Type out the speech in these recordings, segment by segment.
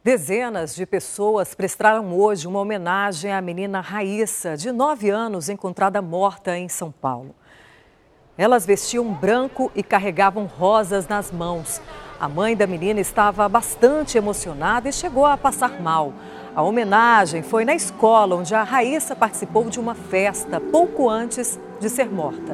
Dezenas de pessoas prestaram hoje uma homenagem à menina Raíssa, de 9 anos, encontrada morta em São Paulo. Elas vestiam branco e carregavam rosas nas mãos. A mãe da menina estava bastante emocionada e chegou a passar mal. A homenagem foi na escola onde a Raíssa participou de uma festa pouco antes de ser morta.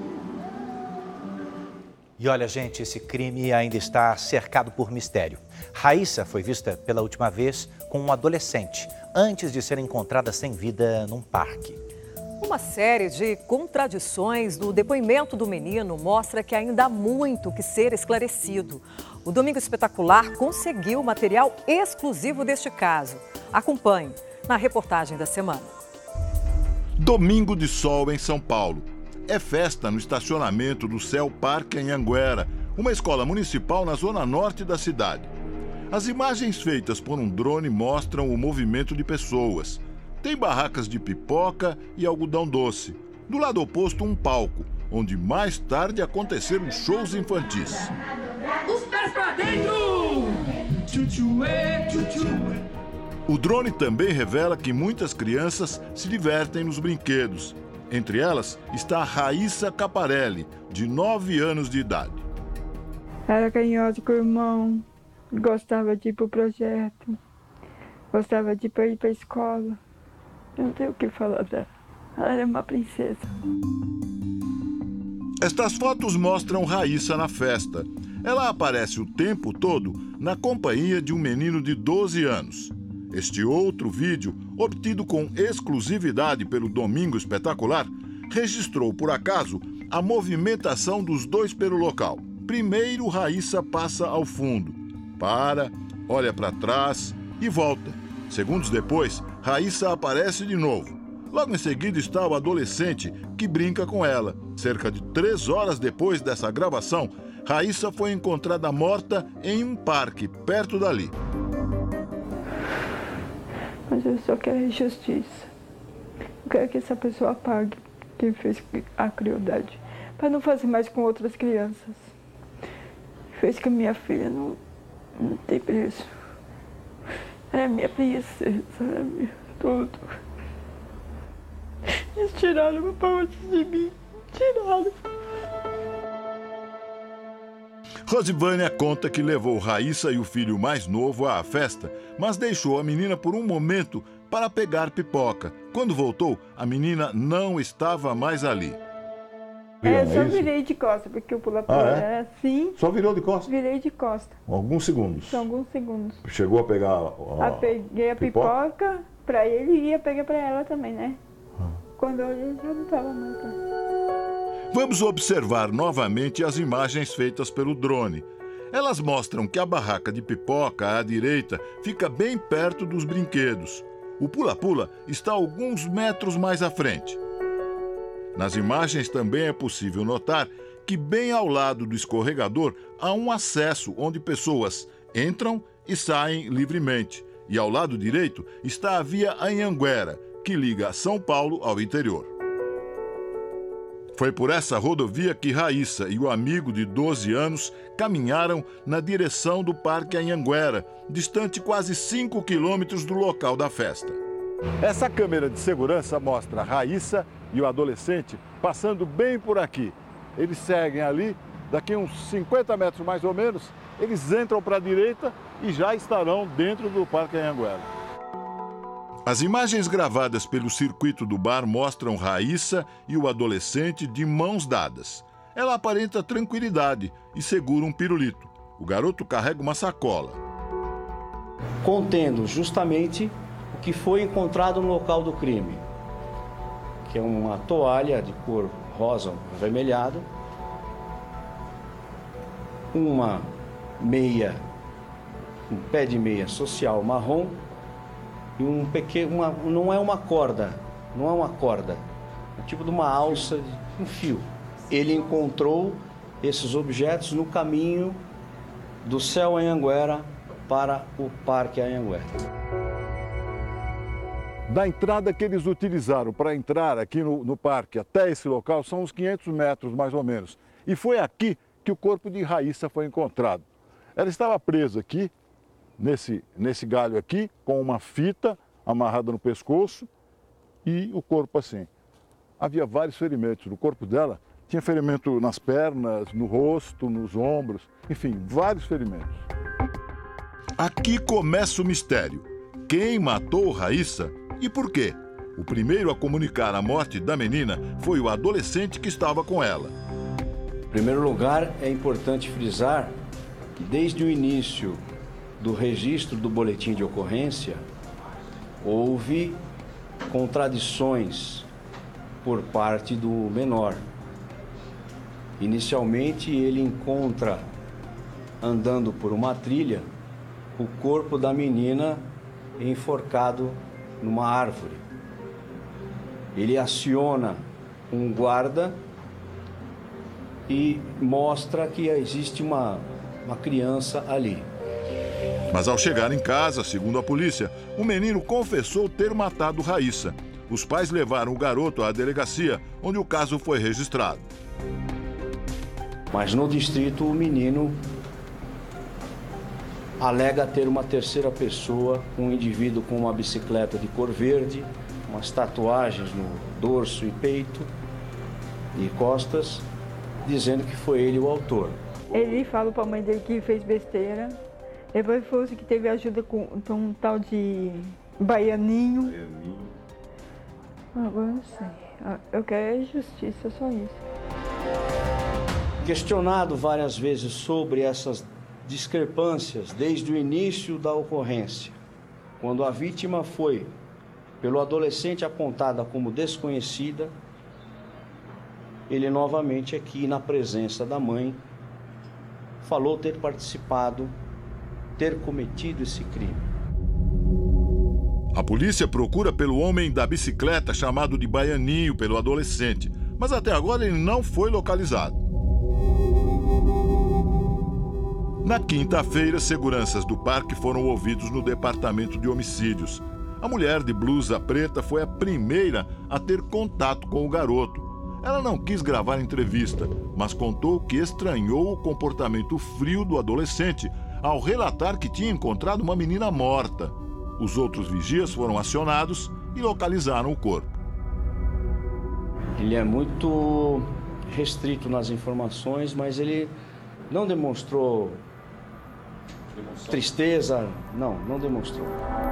E olha, gente, esse crime ainda está cercado por mistério. Raíssa foi vista pela última vez com um adolescente, antes de ser encontrada sem vida num parque. Uma série de contradições no depoimento do menino mostra que ainda há muito que ser esclarecido. O Domingo Espetacular conseguiu material exclusivo deste caso. Acompanhe na reportagem da semana. Domingo de sol em São Paulo. É festa no estacionamento do Céu Parque Anhanguera, uma escola municipal na zona norte da cidade. As imagens feitas por um drone mostram o movimento de pessoas. Tem barracas de pipoca e algodão doce. Do lado oposto, um palco, onde mais tarde aconteceram shows infantis. Os pés pra dentro! Tchutchuê, tchutchuê. O drone também revela que muitas crianças se divertem nos brinquedos. Entre elas está a Raíssa Caparelli, de 9 anos de idade. Era carinhosa com o irmão, gostava de ir pro projeto, gostava de ir para a escola. Eu não tenho o que falar dela. Ela era uma princesa. Estas fotos mostram Raíssa na festa. Ela aparece o tempo todo na companhia de um menino de 12 anos. Este outro vídeo, obtido com exclusividade pelo Domingo Espetacular, registrou, por acaso, a movimentação dos dois pelo local. Primeiro, Raíssa passa ao fundo, para, olha para trás e volta. Segundos depois, Raíssa aparece de novo. Logo em seguida está o adolescente que brinca com ela. Cerca de 3 horas depois dessa gravação, Raíssa foi encontrada morta em um parque perto dali. Mas eu só quero justiça. Eu quero que essa pessoa pague quem fez a crueldade, para não fazer mais com outras crianças. Fez que minha filha não tem preço. É minha princesa, é minha tudo. Eles tiraram uma parte de mim, tiraram. Rosivânia conta que levou Raíssa e o filho mais novo à festa, mas deixou a menina por um momento para pegar pipoca. Quando voltou, a menina não estava mais ali. Só virei de costas, porque o pula-pula era assim. Só virou de costas? Virei de costas. Alguns segundos? São alguns segundos. Chegou a pegar peguei a pipoca para ele e ia pegar para ela também, né? Quando eu olhei, já não estava mais lá. Vamos observar novamente as imagens feitas pelo drone. Elas mostram que a barraca de pipoca à direita fica bem perto dos brinquedos. O pula-pula está alguns metros mais à frente. Nas imagens também é possível notar que bem ao lado do escorregador há um acesso onde pessoas entram e saem livremente. E ao lado direito está a via Anhanguera, que liga São Paulo ao interior. Foi por essa rodovia que Raíssa e o amigo de 12 anos caminharam na direção do Parque Anhanguera, distante quase 5 quilômetros do local da festa. Essa câmera de segurança mostra a Raíssa e o adolescente passando bem por aqui. Eles seguem ali, daqui uns 50 metros mais ou menos, eles entram para a direita e já estarão dentro do Parque Anhanguera. As imagens gravadas pelo circuito do bar mostram Raíssa e o adolescente de mãos dadas. Ela aparenta tranquilidade e segura um pirulito. O garoto carrega uma sacola. Contendo justamente o que foi encontrado no local do crime, que é uma toalha de cor rosa avermelhado, uma meia, um pé de meia social marrom, e um pequeno, não é uma corda, é tipo de uma alça, um fio. Ele encontrou esses objetos no caminho do Céu Anhanguera para o Parque Anhanguera. Da entrada que eles utilizaram para entrar aqui no parque até esse local são uns 500 metros mais ou menos. E foi aqui que o corpo de Raíssa foi encontrado. Ela estava presa aqui, nesse galho aqui, com uma fita amarrada no pescoço e o corpo assim. Havia vários ferimentos no corpo dela, tinha ferimento nas pernas, no rosto, nos ombros, enfim, vários ferimentos. Aqui começa o mistério. Quem matou Raíssa e por quê? O primeiro a comunicar a morte da menina foi o adolescente que estava com ela. Em primeiro lugar, é importante frisar que desde o início do registro do boletim de ocorrência, houve contradições por parte do menor. Inicialmente, ele encontra, andando por uma trilha, o corpo da menina enforcado numa árvore. Ele aciona um guarda e mostra que existe uma criança ali. Mas ao chegar em casa, segundo a polícia, o menino confessou ter matado Raíssa. Os pais levaram o garoto à delegacia, onde o caso foi registrado. Mas no distrito, o menino alega ter uma terceira pessoa, um indivíduo com uma bicicleta de cor verde, umas tatuagens no dorso e peito e costas, dizendo que foi ele o autor. Ele fala para a mãe dele que fez besteira. Depois falou que teve ajuda com um tal de baianinho. Agora não sei. Eu quero justiça, só isso. Questionado várias vezes sobre essas discrepâncias desde o início da ocorrência, quando a vítima foi pelo adolescente apontada como desconhecida, ele novamente aqui na presença da mãe falou ter participado, ter cometido esse crime. A polícia procura pelo homem da bicicleta chamado de Baianinho pelo adolescente, mas até agora ele não foi localizado. Na quinta-feira, seguranças do parque foram ouvidos no departamento de homicídios. A mulher de blusa preta foi a primeira a ter contato com o garoto. Ela não quis gravar entrevista, mas contou que estranhou o comportamento frio do adolescente ao relatar que tinha encontrado uma menina morta. Os outros vigias foram acionados e localizaram o corpo. Ele é muito restrito nas informações, mas ele não demonstrou tristeza, não demonstrou.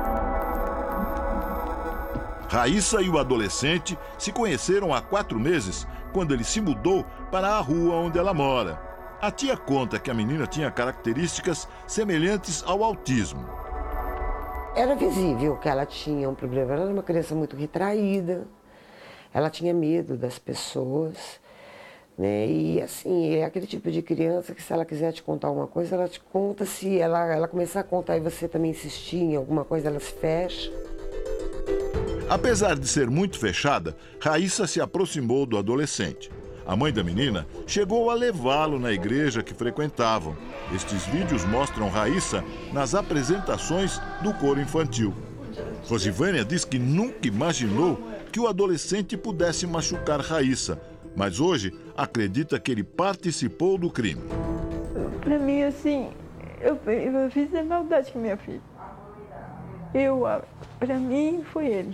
Raíssa e o adolescente se conheceram há 4 meses, quando ele se mudou para a rua onde ela mora. A tia conta que a menina tinha características semelhantes ao autismo. Era visível que ela tinha um problema. Ela era uma criança muito retraída, ela tinha medo das pessoas, né? E assim, é aquele tipo de criança que se ela quiser te contar alguma coisa, ela te conta. Se ela começar a contar e você também insistir em alguma coisa, ela se fecha. Apesar de ser muito fechada, Raíssa se aproximou do adolescente. A mãe da menina chegou a levá-lo na igreja que frequentavam. Estes vídeos mostram Raíssa nas apresentações do coro infantil. Rosivânia diz que nunca imaginou que o adolescente pudesse machucar Raíssa, mas hoje acredita que ele participou do crime. Para mim, assim, eu fiz a maldade com minha filha. Para mim, foi ele.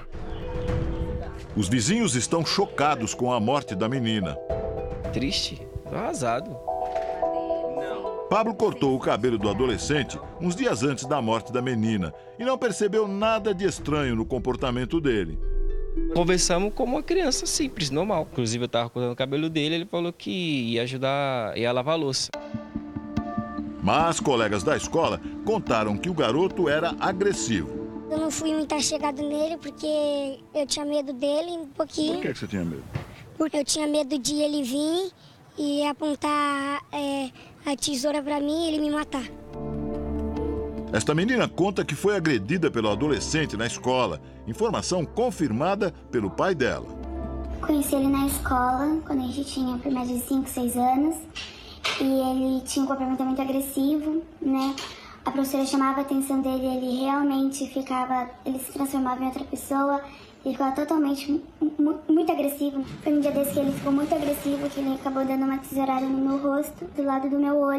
Os vizinhos estão chocados com a morte da menina. Triste, arrasado. Pablo cortou o cabelo do adolescente uns dias antes da morte da menina e não percebeu nada de estranho no comportamento dele. Conversamos como uma criança simples, normal. Inclusive eu estava cortando o cabelo dele, ele falou que ia ajudar, ia lavar a louça. Mas colegas da escola contaram que o garoto era agressivo. Eu não fui muito chegado nele porque eu tinha medo dele um pouquinho. Por que você tinha medo? Porque eu tinha medo de ele vir e apontar a tesoura para mim e ele me matar. Esta menina conta que foi agredida pelo adolescente na escola. Informação confirmada pelo pai dela. Conheci ele na escola quando a gente tinha por mais de 5, 6 anos. E ele tinha um comportamento agressivo, né? A professora chamava a atenção dele, ele se transformava em outra pessoa, ele ficava totalmente muito agressivo. Foi um dia desse que ele ficou muito agressivo, que ele acabou dando uma tesourada no meu rosto, do lado do meu olho,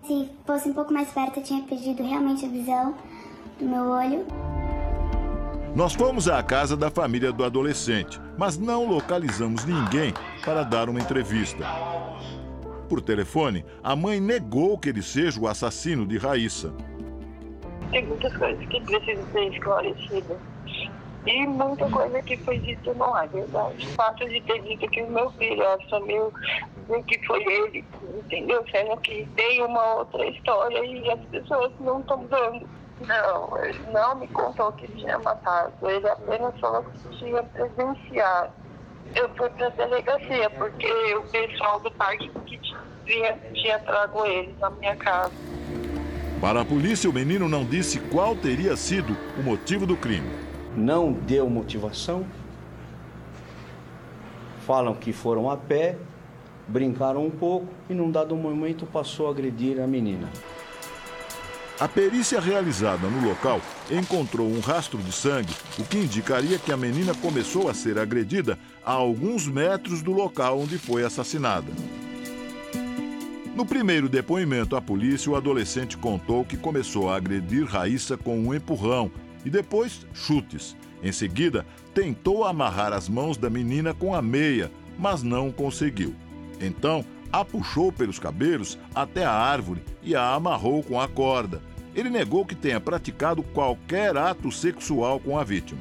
Se fosse um pouco mais perto, eu tinha perdido realmente a visão do meu olho. Nós fomos à casa da família do adolescente, mas não localizamos ninguém para dar uma entrevista. Por telefone, a mãe negou que ele seja o assassino de Raíssa. Tem muitas coisas que precisam ser esclarecidas. E muita coisa que foi dita não é verdade. O fato de ter dito que o meu filho assumiu que foi ele, entendeu? Sendo que tem uma outra história e as pessoas não estão dando. Não, ele não me contou que tinha matado. Ele apenas falou que tinha presenciado. Eu fui para a delegacia porque o pessoal do parque que tinha trago eles na minha casa. Para a polícia, o menino não disse qual teria sido o motivo do crime. Não deu motivação. Falam que foram a pé, brincaram um pouco e num dado momento passou a agredir a menina. A perícia realizada no local encontrou um rastro de sangue, o que indicaria que a menina começou a ser agredida a alguns metros do local onde foi assassinada. No primeiro depoimento à polícia, o adolescente contou que começou a agredir Raíssa com um empurrão e depois chutes. Em seguida, tentou amarrar as mãos da menina com a meia, mas não conseguiu. Então, a puxou pelos cabelos até a árvore e a amarrou com a corda. Ele negou que tenha praticado qualquer ato sexual com a vítima.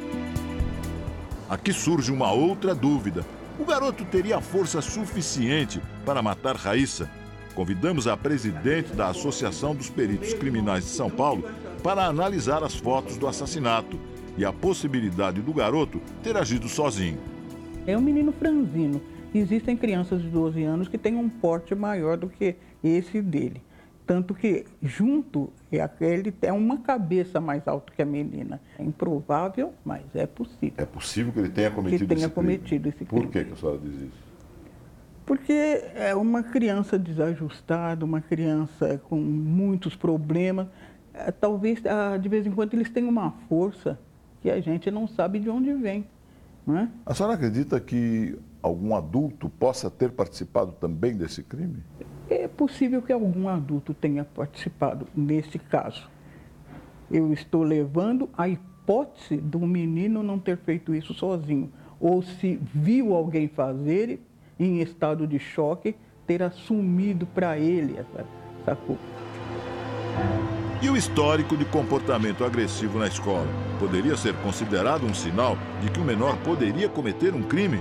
Aqui surge uma outra dúvida. O garoto teria força suficiente para matar Raíssa? Convidamos a presidente da Associação dos Peritos Criminais de São Paulo para analisar as fotos do assassinato e a possibilidade do garoto ter agido sozinho. É um menino franzino. Existem crianças de 12 anos que têm um porte maior do que esse dele. Tanto que, junto, ele tem uma cabeça mais alta que a menina. É improvável, mas é possível. É possível que ele tenha cometido esse crime. Por que a senhora diz isso? Porque é uma criança desajustada, uma criança com muitos problemas. Talvez, de vez em quando, eles tenham uma força que a gente não sabe de onde vem. Não é? A senhora acredita que algum adulto possa ter participado também desse crime? É possível que algum adulto tenha participado nesse caso. Eu estou levando a hipótese do menino não ter feito isso sozinho. Ou se viu alguém fazer, em estado de choque, ter assumido para ele essa culpa. E o histórico de comportamento agressivo na escola poderia ser considerado um sinal de que o menor poderia cometer um crime?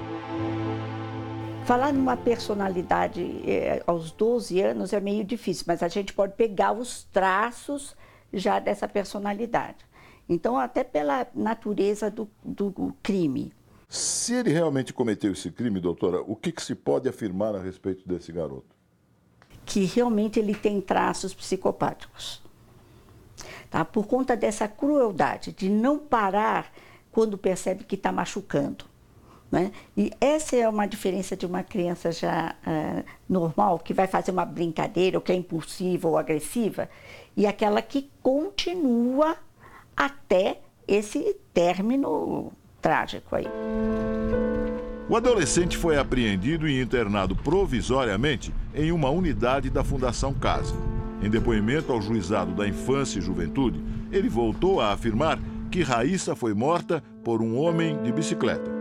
Falar numa personalidade aos 12 anos é meio difícil, mas a gente pode pegar os traços já dessa personalidade. Então, até pela natureza do crime. Se ele realmente cometeu esse crime, doutora, o que se pode afirmar a respeito desse garoto? Que realmente ele tem traços psicopáticos. Tá? Por conta dessa crueldade, de não parar quando percebe que está machucando. Né? E essa é uma diferença de uma criança já normal, que vai fazer uma brincadeira, ou que é impulsiva ou agressiva, e aquela que continua até esse término trágico aí. O adolescente foi apreendido e internado provisoriamente em uma unidade da Fundação Casa. Em depoimento ao Juizado da Infância e Juventude, ele voltou a afirmar que Raíssa foi morta por um homem de bicicleta.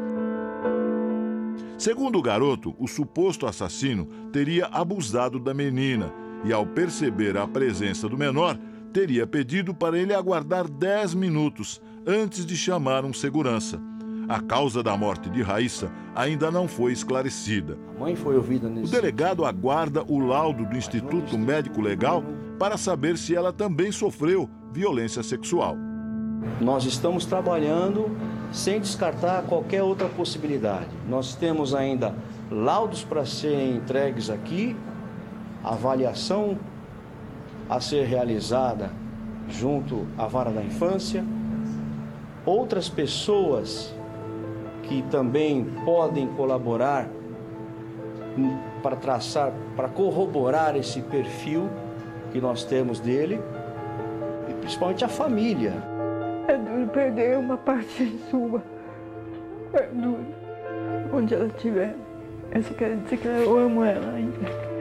Segundo o garoto, o suposto assassino teria abusado da menina e, ao perceber a presença do menor, teria pedido para ele aguardar 10 minutos antes de chamar um segurança. A causa da morte de Raíssa ainda não foi esclarecida. A mãe foi ouvida nesse O delegado aguarda o laudo do Instituto Médico Legal para saber se ela também sofreu violência sexual. Nós estamos trabalhando sem descartar qualquer outra possibilidade. Nós temos ainda laudos para serem entregues aqui, avaliação a ser realizada junto à Vara da Infância, outras pessoas que também podem colaborar para traçar, para corroborar esse perfil que nós temos dele, e principalmente a família. É duro perder uma parte sua. É duro. Onde ela estiver. Eu só quero dizer que eu amo ela ainda.